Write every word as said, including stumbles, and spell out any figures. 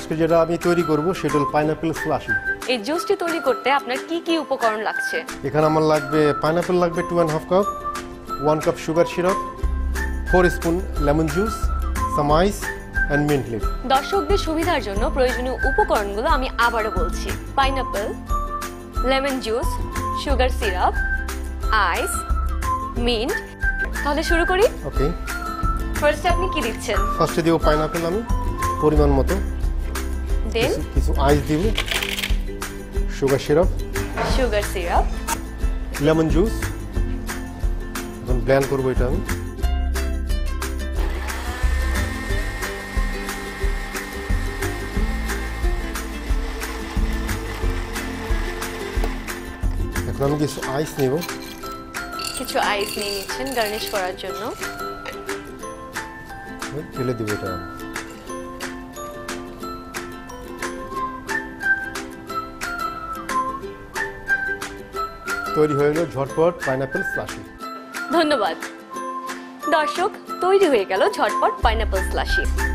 আজকে যেটা আমি তৈরি করব সেটা হল পাইনাপেল স্লাশি। এই জুসটি তৈরি করতে আপনার কি কি উপকরণ লাগছে? এখানে আমার লাগবে পাইনাপেল লাগবে two and half cup, one cup sugar syrup, four spoon lemon juice, some ice and mint leaf. দর্শকদের সুবিধার জন্য প্রয়োজনীয় উপকরণগুলো আমি আবারও বলছি। Pineapple, lemon juice, sugar syrup, ice, mint. তাহলে শুরু করি। ওকে, ফার্স্টে আপনি কি দিচ্ছেন? ফার্স্টে দিব পাইনাপেল আমি পরিমাণ মতো, দেন কিছু আইস দিব, sugar syrup, sugar syrup, lemon juice. এখন ব্লেন্ড করবো এটা আমি। এখন আমি কিছু আইস নেব, কিছু আইস নিয়ে নিচ্ছেন গার্নিশ করার জন্য। ঢেলে দিব এটা। তৈরি হয়ে গেল ঝটপট পাইনাপেল স্লাশি। ধন্যবাদ দর্শক, তৈরি হয়ে গেল ঝটপট পাইনাপেল স্লাশি।